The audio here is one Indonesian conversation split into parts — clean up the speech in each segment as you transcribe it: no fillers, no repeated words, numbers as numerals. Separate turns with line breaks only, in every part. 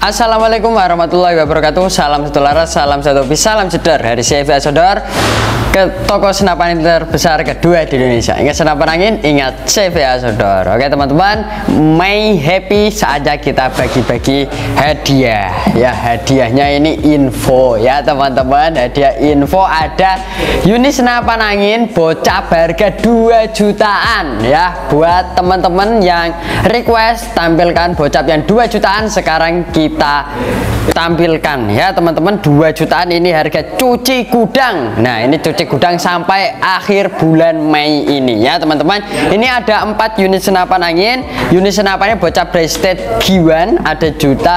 Assalamualaikum warahmatullahi wabarakatuh. Salam satu laras, salam satu hobi, salam jedar dari CV Asodor ke toko senapan terbesar kedua di Indonesia. Ingat senapan angin, ingat CV Asodor. Oke teman-teman, May Happy saatnya kita bagi-bagi hadiah. Ya, hadiahnya ini info ya teman-teman. Hadiah info ada unit senapan angin bocap harga 2 jutaan ya. Buat teman-teman yang request tampilkan bocap yang 2 jutaan, sekarang kita tampilkan ya teman-teman. 2 jutaan ini harga cuci gudang. Nah, ini cuci gudang sampai akhir bulan Mei ini ya teman-teman. Ini ada 4 unit senapan angin. Unit senapannya bocap Bracelet Giwan, ada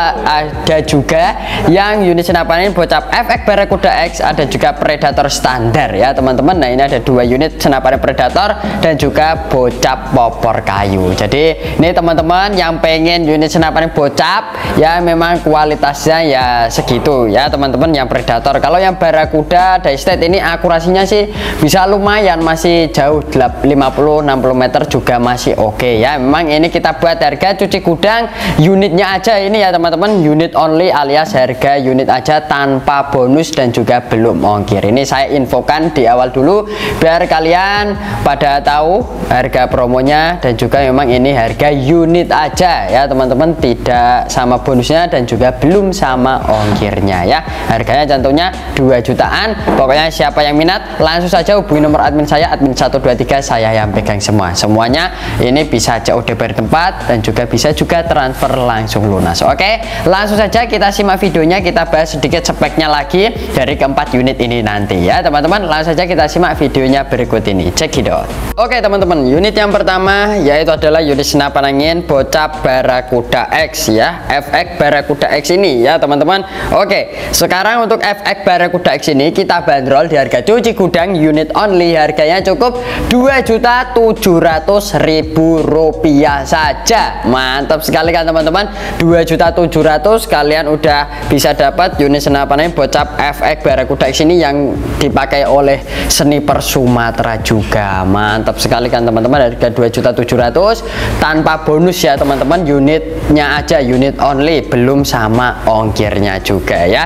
juga yang unit senapan angin bocap FX Barracuda X, ada juga Predator standar ya teman-teman. Nah, ini ada 2 unit senapan Predator dan juga bocap popor kayu. Jadi ini teman-teman yang pengen unit senapan bocap ya, memang kualitasnya ya segitu ya teman-teman yang Predator. Kalau yang Barracuda Daystate ini akurasinya sih bisa lumayan, masih jauh 50-60 meter juga masih oke ya. Memang ini kita buat harga cuci gudang unitnya aja ini ya teman-teman, unit only alias harga unit aja tanpa bonus dan juga belum ongkir. Ini saya infokan di awal dulu biar kalian pada tahu harga promonya, dan juga memang ini harga unit aja ya teman-teman, tidak sama bonusnya dan juga belum sama ongkirnya ya. Harganya contohnya 2 jutaan. Pokoknya siapa yang minat langsung saja hubungi nomor admin saya, admin 123, saya yang pegang semuanya. Ini bisa COD bertempat dan juga bisa juga transfer langsung lunas. Oke, langsung saja kita simak videonya, kita bahas sedikit speknya lagi dari keempat unit ini nanti ya teman-teman. Langsung saja kita simak videonya berikut ini, check it out. Oke teman-teman, unit yang pertama yaitu adalah unit senapan angin bocap Barracuda X ya, FX Barracuda X ini ya teman-teman. Oke, sekarang untuk FX Barracuda X ini kita bandrol di harga cuci gudang unit only, harganya cukup Rp2.700.000 saja. Mantap sekali kan teman-teman, 2.700.000 kalian udah bisa dapat unit senapan angin bocap FX Barracuda X ini yang dipakai oleh sniper Sumatera juga. Mantap sekali kan teman-teman, harga 2.700.000 tanpa bonus ya teman-teman, unitnya aja, unit only, belum sama ongkirnya juga ya.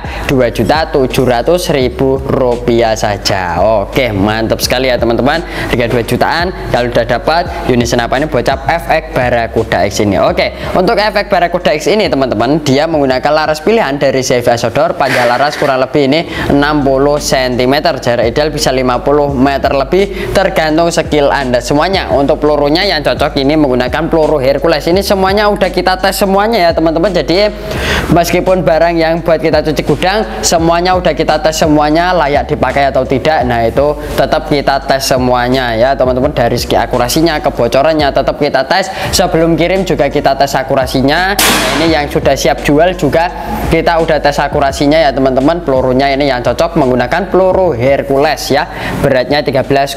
Rp2.700.000 saja. Oke, mantap sekali ya teman-teman, harga 2 jutaan kalau udah dapat unit senapan ini bocap FX Barracuda X ini. Oke, untuk FX Barracuda X ini teman-teman, dia menggunakan laras pilihan dari CV Asodor. Panjang laras kurang lebih ini 60 cm, jarak ideal bisa 50 meter lebih, tergantung skill Anda semuanya. Untuk pelurunya yang cocok ini menggunakan peluru Hercules. Ini semuanya udah kita tes semuanya ya teman-teman. Jadi meskipun barang yang buat kita cuci gudang semuanya udah kita tes semuanya, layak dipakai atau tidak, nah itu tetap kita tes semuanya ya teman-teman. Dari segi akurasinya, kebocorannya tetap kita tes. Sebelum kirim juga kita tes akurasinya. Nah, ini yang sudah siap jual juga kita udah tes akurasinya ya teman-teman. Pelurunya ini yang cocok menggunakan peluru Hercules ya, beratnya 13,6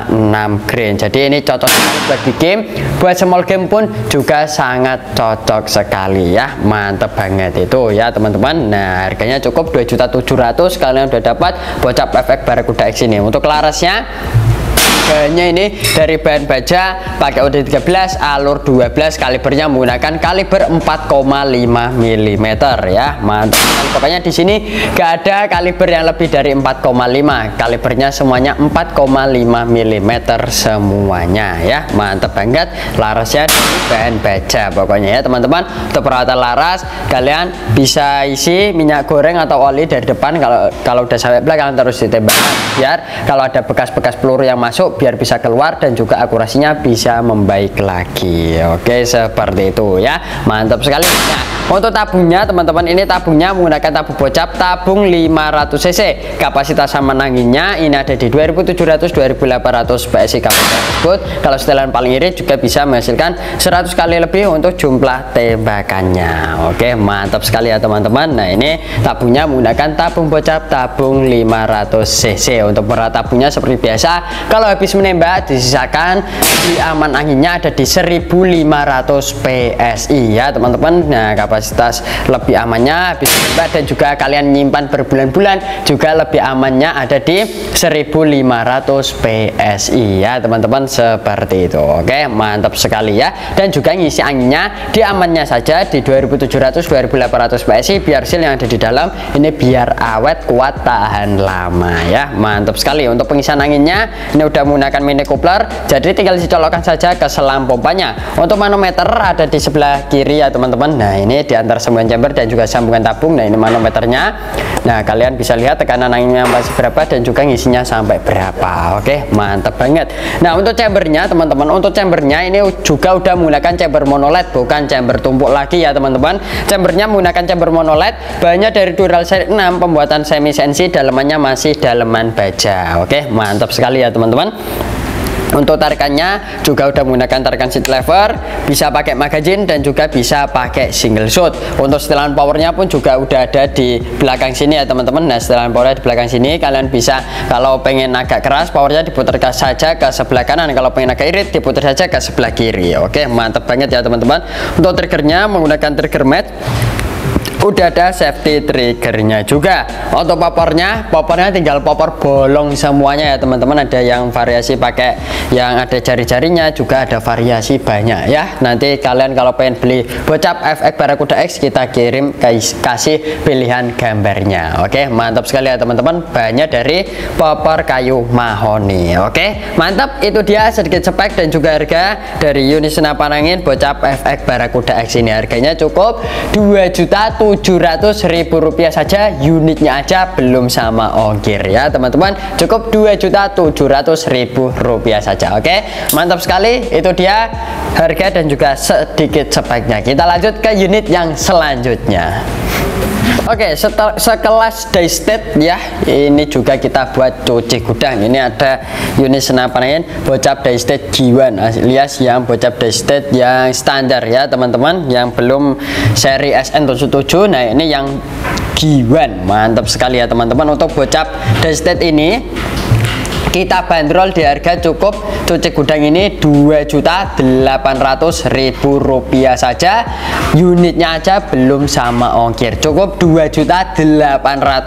grain. Jadi ini cocok buat di game, buat small game pun juga sangat cocok sekali ya. Mantep banget itu ya teman-teman. Nah, harganya cukup 2.700.000, kalian udah dapat bocap FX Barracuda X ini. Untuk larasnya bahannya ini dari bahan baja, pakai OD13 alur 12, kalibernya menggunakan kaliber 4,5 mm ya. Mantap. Pokoknya di sini gak ada kaliber yang lebih dari 4,5, kalibernya semuanya 4,5 mm semuanya ya. Mantap banget, larasnya dari bahan baja pokoknya ya teman-teman. Untuk peralatan laras kalian bisa isi minyak goreng atau oli dari depan, kalau udah sampai belakang terus ditembakkan biar kalau ada bekas-bekas peluru yang masuk biar bisa keluar dan juga akurasinya bisa membaik lagi. Oke, seperti itu ya. Mantap sekali. Nah, untuk tabungnya teman-teman, ini tabungnya menggunakan tabung bocap, tabung 500 cc. Kapasitas saman anginnya ini ada di 2700-2800 PSI kapasitas tersebut. Kalau setelan paling irit juga bisa menghasilkan 100 kali lebih untuk jumlah tembakannya. Oke, mantap sekali ya teman-teman. Nah, ini tabungnya menggunakan tabung bocap, tabung 500 cc. Untuk berat tabungnya seperti biasa, kalau habis habis menembak disisakan di aman anginnya ada di 1500 PSI ya teman-teman. Nah kapasitas lebih amannya habis menembak dan juga kalian nyimpan berbulan-bulan juga lebih amannya ada di 1500 PSI ya teman-teman, seperti itu. Oke, mantap sekali ya. Dan juga ngisi anginnya di amannya saja di 2700 2800 PSI biar seal yang ada di dalam ini biar awet kuat tahan lama ya. Mantap sekali. Untuk pengisian anginnya ini udah menggunakan mini coupler, jadi tinggal dicolokkan saja ke selang pompanya. Untuk manometer ada di sebelah kiri ya teman-teman. Nah ini di antara sambungan chamber dan juga sambungan tabung. Nah ini manometernya. Nah kalian bisa lihat tekanan anginnya masih berapa dan juga ngisinya sampai berapa. Oke, mantap banget. Nah untuk chambernya teman-teman, untuk chambernya ini juga udah menggunakan chamber monoled, bukan chamber tumpuk lagi ya teman-teman. Chambernya menggunakan chamber monoled, bahannya dari Dural seri 6, pembuatan semi CNC, dalemannya masih daleman baja. Oke, mantap sekali ya teman-teman. Untuk tarikannya juga udah menggunakan tarikan seat lever, bisa pakai magazine dan juga bisa pakai single shot. Untuk setelan powernya pun juga udah ada di belakang sini ya teman-teman. Nah setelan powernya di belakang sini, kalian bisa kalau pengen agak keras powernya diputar saja ke sebelah kanan, kalau pengen agak irit diputar saja ke sebelah kiri. Oke, mantap banget ya teman-teman. Untuk triggernya menggunakan trigger mat, udah ada safety triggernya juga. Untuk popornya tinggal popor bolong semuanya ya teman-teman. Ada yang variasi pakai yang ada jari-jarinya, juga ada variasi banyak ya. Nanti kalian kalau pengen beli bocap FX Barakuda X kita kirim kasih pilihan gambarnya. Oke, mantap sekali ya teman-teman. Bahannya dari popor kayu mahoni. Oke, mantap. Itu dia sedikit spek dan juga harga dari unit senapan angin bocap FX Barakuda X ini. Harganya cukup 2.700.000 rupiah saja, unitnya aja belum sama ongkir ya teman-teman. Cukup 2.700.000 rupiah saja. Oke, mantap sekali. Itu dia harga dan juga sedikit speknya. Kita lanjut ke unit yang selanjutnya. Oke, sekelas Daystate ya, ini juga kita buat cuci gudang. Ini ada unit senapan angin bocap Daystate G1 alias yang bocap Daystate yang standar ya teman-teman, yang belum seri SN77. Nah ini yang G1, mantap sekali ya teman-teman. Untuk bocap Daystate ini kita bandrol di harga cukup cuci gudang ini 2.800.000 rupiah saja, unitnya aja belum sama ongkir. Cukup 2.800.000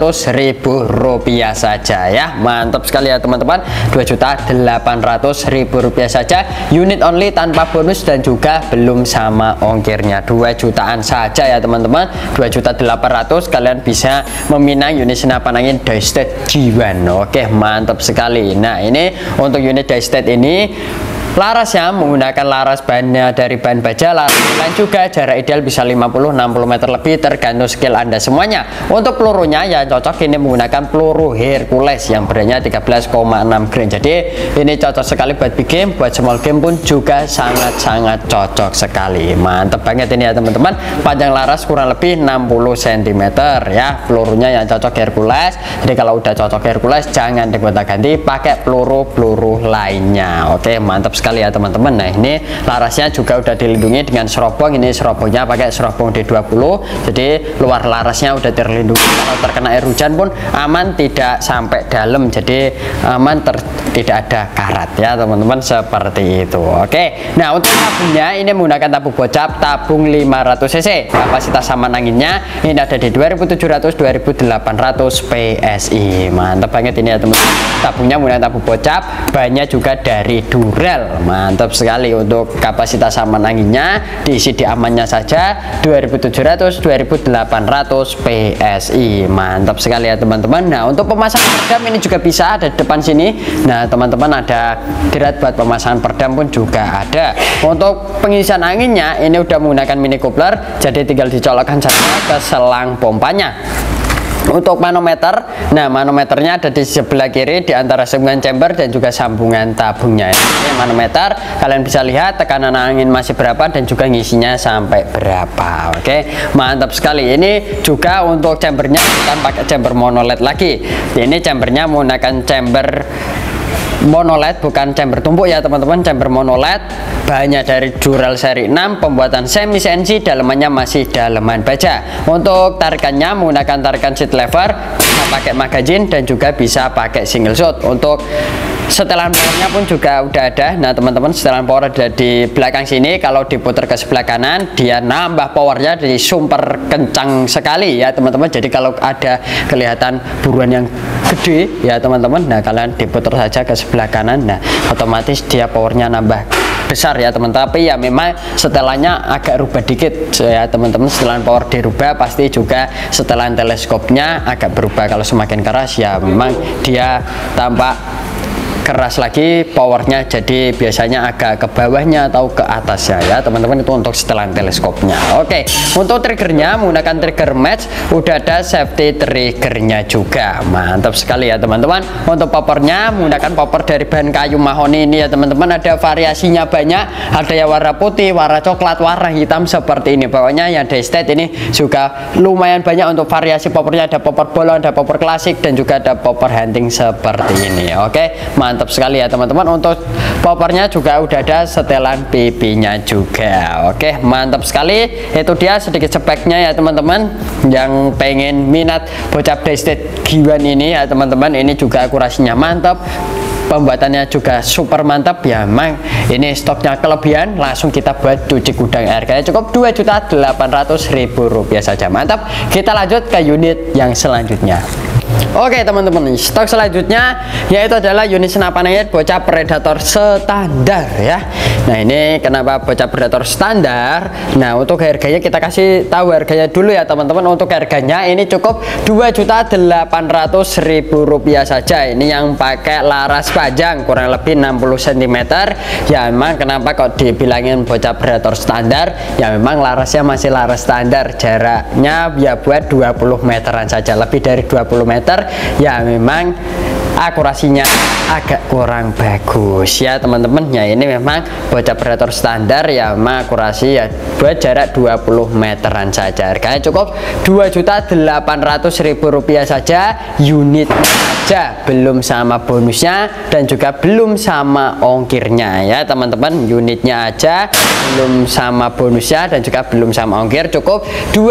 rupiah saja ya. Mantap sekali ya teman-teman. 2.800.000 rupiah saja, unit only tanpa bonus dan juga belum sama ongkirnya. 2 jutaan saja ya teman-teman. 2.800.000 kalian bisa meminang unit senapan angin Daystate G1. Oke, mantap sekali. Nah ini untuk unit Daystate ini larasnya menggunakan laras bahannya dari bahan baja, laras lain juga jarak ideal bisa 50-60 meter lebih tergantung skill Anda semuanya. Untuk pelurunya ya cocok ini menggunakan peluru Hercules yang beratnya 13,6 gram. Jadi ini cocok sekali buat big game, buat small game pun juga sangat-sangat cocok sekali. Mantap banget ini ya teman-teman. Panjang laras kurang lebih 60 cm ya. Pelurunya yang cocok Hercules. Jadi kalau udah cocok Hercules jangan digonta-ganti, pakai peluru lainnya. Oke, mantap sekali ya teman-teman. Nah ini larasnya juga udah dilindungi dengan serobong. Ini serobongnya pakai serobong D20, jadi luar larasnya udah terlindungi. Kalau terkena air hujan pun aman, tidak sampai dalam, jadi aman, tidak ada karat ya teman-teman, seperti itu. Oke, nah untuk tabungnya ini menggunakan tabung bocap, tabung 500 cc. Kapasitas saman anginnya ini ada di 2.700-2.800 PSI. Mantap banget ini ya teman-teman. Tabungnya menggunakan tabung bocap, bahannya juga dari Dural. Mantap sekali. Untuk kapasitas saman anginnya diisi di amannya saja 2.700-2.800 PSI. Mantap sekali ya teman-teman. Nah untuk pemasangan peredam ini juga bisa ada di depan sini. Nah teman-teman ada gerat buat pemasangan peredam pun juga ada. Untuk pengisian anginnya ini udah menggunakan mini coupler, jadi tinggal dicolokkan saja ke selang pompanya. Untuk manometer, nah manometernya ada di sebelah kiri di antara sambungan chamber dan juga sambungan tabungnya. Ini manometer, kalian bisa lihat tekanan angin masih berapa dan juga ngisinya sampai berapa. Oke, mantap sekali. Ini juga untuk chambernya bukan pakai chamber monoled lagi. Ini chambernya menggunakan chamber monoled, bukan chamber tumpuk ya teman-teman, chamber monoled. Bahannya dari Dural seri 6, pembuatan semi CNC, dalemannya masih daleman baja. Untuk tarikannya menggunakan tarikan seat lever, bisa pakai magazine dan juga bisa pakai single shot. Untuk setelan powernya pun juga udah ada. Nah teman-teman, setelan power ada di belakang sini. Kalau diputar ke sebelah kanan, dia nambah powernya di super kencang sekali ya teman-teman. Jadi kalau ada kelihatan buruan yang gede ya teman-teman, nah kalian diputar saja ke sebelah kanan, nah otomatis dia powernya nambah besar ya teman-teman. Tapi ya memang setelannya agak rubah dikit ya teman-teman. Setelan power dirubah, pasti juga setelan teleskopnya agak berubah. Kalau semakin keras ya memang dia tampak keras lagi powernya, jadi biasanya agak ke bawahnya atau ke atasnya ya teman-teman. Itu untuk setelan teleskopnya. Oke, untuk triggernya menggunakan trigger match, udah ada safety triggernya juga, mantap sekali ya teman-teman. Untuk poppernya menggunakan popper dari bahan kayu mahoni ini ya teman-teman. Ada variasinya banyak, ada yang warna putih, warna coklat, warna hitam seperti ini. Pokoknya yang Daystate ini juga lumayan banyak untuk variasi poppernya. Ada popper bolong, ada popper klasik, dan juga ada popper hunting seperti ini. Oke, mantap sekali ya teman-teman. Untuk poppernya juga udah ada setelan pipinya juga. Oke, mantap sekali. Itu dia sedikit speknya ya teman-teman. Yang pengen minat bocap Daystate Giwan ini ya teman-teman, ini juga akurasinya mantap, pembuatannya juga super mantap ya. Memang ini stoknya kelebihan, langsung kita buat cuci gudang. Harganya cukup Rp2.800.000 saja. Mantap. Kita lanjut ke unit yang selanjutnya. Oke teman-teman, stok selanjutnya yaitu adalah unit senapan angin bocap predator standar ya. Nah ini kenapa bocap predator standar? Nah untuk harganya kita kasih tahu harganya dulu ya teman-teman. Untuk harganya ini cukup Rp2.800.000 saja. Ini yang pakai laras panjang kurang lebih 60 cm. Ya memang kenapa kok dibilangin bocap predator standar? Ya memang larasnya masih laras standar, jaraknya ya buat 20 meteran saja. Lebih dari 20 meter ya memang akurasinya agak kurang bagus ya teman-teman. Ya ini memang bocap predator standar ya, memang akurasi ya buat jarak 20 meteran saja. Harganya cukup Rp2.800.000 saja unit aja, belum sama bonusnya dan juga belum sama ongkirnya ya teman-teman. Unitnya aja belum sama bonusnya dan juga belum sama ongkir, cukup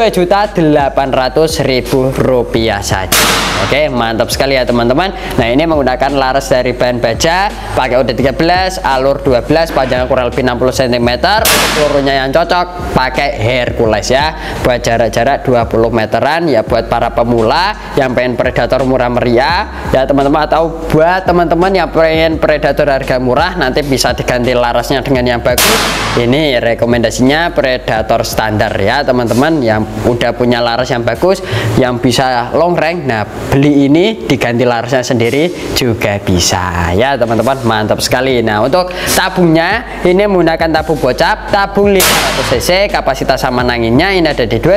Rp2.800.000 saja. Oke, mantap sekali ya teman-teman. Nah ini menggunakan laras dari bahan baja, pakai UD13, alur 12, panjangnya kurang lebih 60 cm. Pelurunya yang cocok pakai Hercules ya, buat jarak-jarak 20 meteran ya, buat para pemula yang pengen predator murah meriah ya teman-teman, atau buat teman-teman yang pengen predator harga murah, nanti bisa diganti larasnya dengan yang bagus. Ini rekomendasinya predator standar ya teman-teman, yang udah punya laras yang bagus, yang bisa long range. Nah beli ini diganti larasnya sendiri juga bisa ya teman-teman, mantap sekali. Nah untuk tabungnya ini menggunakan tabung bocap, tabung 500 cc, kapasitas saman anginnya ini ada di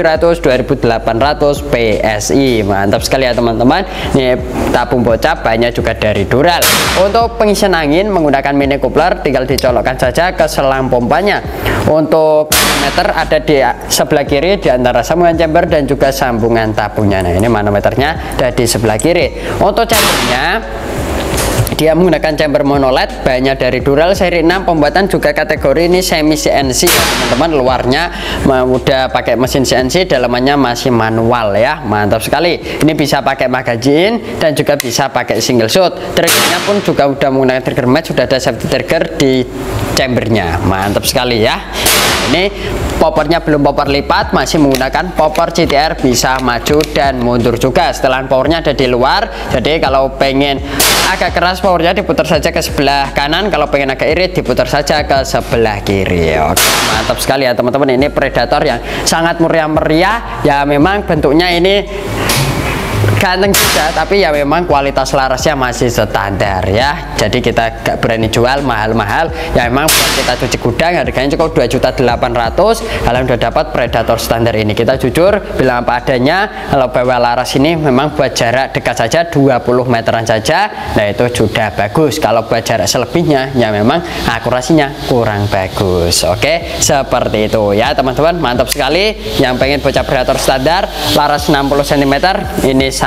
2700-2800 PSI, mantap sekali ya teman-teman. Ini tabung bocap banyak juga dari Dural. Untuk pengisian angin menggunakan mini coupler, tinggal dicolokkan saja ke selang pompanya. Untuk manometer ada di sebelah kiri di antara sambungan chamber dan juga sambungan tabungnya. Nah ini manometernya ada di sebelah kiri. Untuk chambernya dia menggunakan chamber monoled banyak dari Dural seri 6, pembuatan juga kategori ini semi CNC teman-teman. Luarnya udah pakai mesin CNC, dalamannya masih manual ya, mantap sekali. Ini bisa pakai magazine dan juga bisa pakai single shot. Triggernya pun juga udah menggunakan trigger match, sudah ada safety trigger di chambernya, mantap sekali ya. Ini poppernya belum popper lipat, masih menggunakan popper CTR, bisa maju dan mundur juga. Setelan powernya ada di luar, jadi kalau pengen agak keras powernya diputar saja ke sebelah kanan, kalau pengen agak irit diputar saja ke sebelah kiri. Oke, mantap sekali ya teman-teman. Ini predator yang sangat meriah ya, memang bentuknya ini ganteng juga, tapi ya memang kualitas larasnya masih standar ya, jadi kita gak berani jual mahal-mahal ya. Memang buat kita cuci gudang harganya cukup 2.800.000. kalian udah dapat predator standar ini. Kita jujur bilang apa adanya, kalau bawa laras ini memang buat jarak dekat saja 20 meteran saja, nah itu sudah bagus. Kalau buat jarak selebihnya ya memang akurasinya kurang bagus. Oke, seperti itu ya teman-teman, mantap sekali. Yang pengen bocah predator standar laras 60 cm ini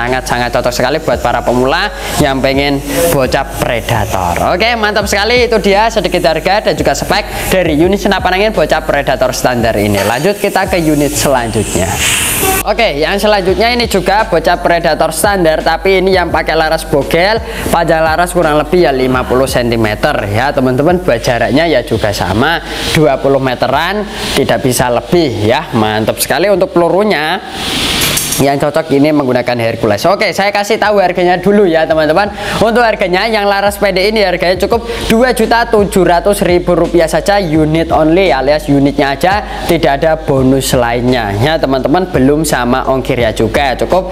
sangat-sangat cocok sekali buat para pemula yang pengen bocap predator. Oke, mantap sekali. Itu dia sedikit harga dan juga spek dari unit senapan angin bocap predator standar ini. Lanjut kita ke unit selanjutnya. Oke, yang selanjutnya ini juga bocap predator standar, tapi ini yang pakai laras bogel, panjang laras kurang lebih ya 50 cm ya teman-teman. Buat jaraknya ya juga sama 20 meteran, tidak bisa lebih ya. Mantap sekali. Untuk pelurunya yang cocok ini menggunakan Hercules. Oke, saya kasih tahu harganya dulu ya teman-teman. Untuk harganya yang laras PD ini harganya cukup Rp2.700.000 saja, unit only alias unitnya aja, tidak ada bonus lainnya ya teman-teman, belum sama ongkirnya juga. Cukup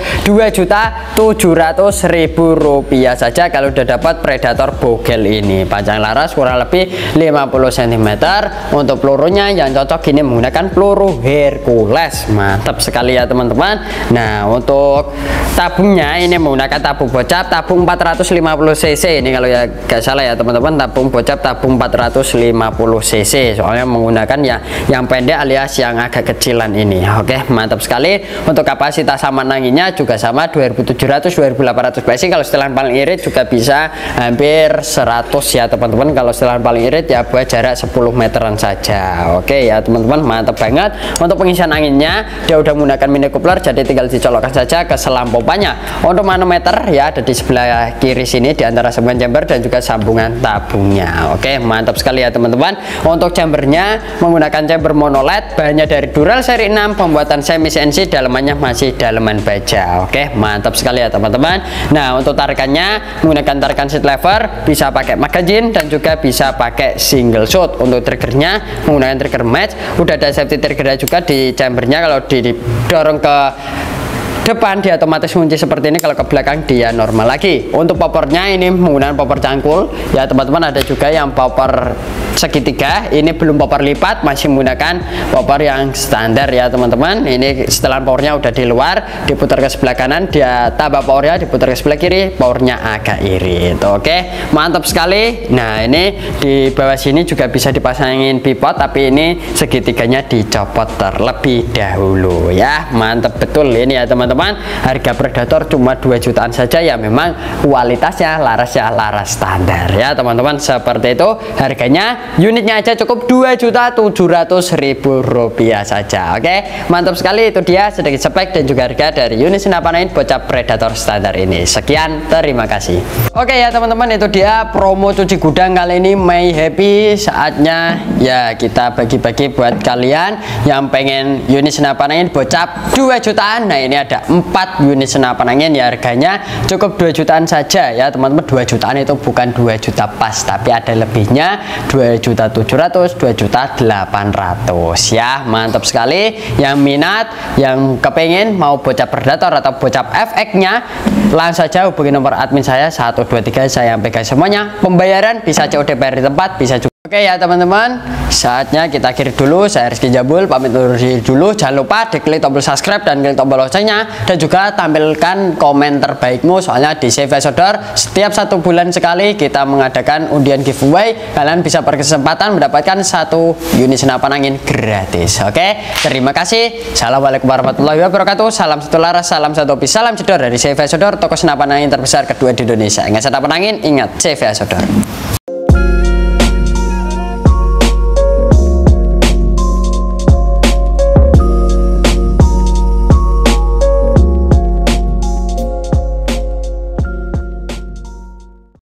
Rp2.700.000 saja kalau udah dapat predator bogel ini. Panjang laras kurang lebih 50 cm. Untuk pelurunya yang cocok ini menggunakan peluru Hercules. Mantap sekali ya teman-teman. Nah, untuk tabungnya ini menggunakan tabung bocap, tabung 450 cc ini kalau ya gak salah ya teman-teman, tabung bocap tabung 450 cc, soalnya menggunakan ya yang pendek alias yang agak kecilan ini. Oke, mantap sekali. Untuk kapasitas saman anginnya juga sama 2700-2800 PSI. Kalau setelan paling irit juga bisa hampir 100 ya teman-teman. Kalau setelan paling irit ya buat jarak 10 meteran saja. Oke ya teman-teman, mantap banget. Untuk pengisian anginnya dia udah menggunakan mini coupler, jadi tinggal dicolokkan saja ke selang pompanya. Untuk manometer ya ada di sebelah kiri sini di antara sambungan chamber dan juga sambungan tabungnya. Oke, mantap sekali ya teman-teman. Untuk chambernya menggunakan chamber mono LED, bahannya dari Dural seri 6, pembuatan semi CNC, dalamannya masih dalaman baja. Oke, mantap sekali ya teman-teman. Nah, untuk tarikannya menggunakan tarikan seat lever, bisa pakai magazine dan juga bisa pakai single shot. Untuk triggernya menggunakan trigger match, udah ada safety triggernya juga di chambernya. Kalau didorong ke depan dia otomatis kunci seperti ini, kalau ke belakang dia normal lagi. Untuk popornya ini menggunakan popor cangkul ya teman-teman. Ada juga yang popor segitiga, ini belum popor lipat, masih menggunakan popor yang standar ya teman-teman. Ini setelan powernya udah di luar, diputar ke sebelah kanan, dia tambah powernya, diputar ke sebelah kiri, powernya agak irit. Oke, mantap sekali. Nah, ini di bawah sini juga bisa dipasangin pivot, tapi ini segitiganya dicopot terlebih dahulu ya. Mantap betul ini ya teman-teman. Harga predator cuma 2 jutaan saja ya, memang kualitasnya larasnya laras standar ya teman-teman. Seperti itu harganya, unitnya aja cukup Rp2.700.000 saja. Oke, mantap sekali. Itu dia sedikit spek dan juga harga dari unit senapan angin bocap predator standar ini. Sekian, terima kasih. Oke ya teman-teman, itu dia promo cuci gudang kali ini. May Happy, saatnya ya kita bagi-bagi buat kalian yang pengen unit senapan angin bocap 2 jutaan. Nah, ini ada 4 unit senapan angin ya, harganya cukup 2 jutaan saja ya teman-teman. 2 jutaan itu bukan 2 juta pas, tapi ada lebihnya, 2.700.000, 2.800.000 ya. Mantap sekali. Yang minat, yang kepengen mau bocap predator atau bocap FX nya, langsung saja hubungi nomor admin saya 123, saya yang pegang semuanya. Pembayaran bisa COD bayar di tempat, bisa juga. Oke ya teman-teman, saatnya kita akhiri dulu. Saya Rizky Jabul pamit undur diri dulu. Jangan lupa diklik tombol subscribe dan klik tombol loncengnya, dan juga tampilkan komen terbaikmu, soalnya di CV Sodor setiap 1 bulan sekali kita mengadakan undian giveaway. Kalian bisa berkesempatan mendapatkan 1 unit senapan angin gratis. Oke, terima kasih. Assalamualaikum warahmatullahi wabarakatuh. Salam satu laras, salam satu hobi, salam jedor dari CV Sodor, toko senapan angin terbesar kedua di Indonesia. Ingat senapan angin, ingat CV Sodor.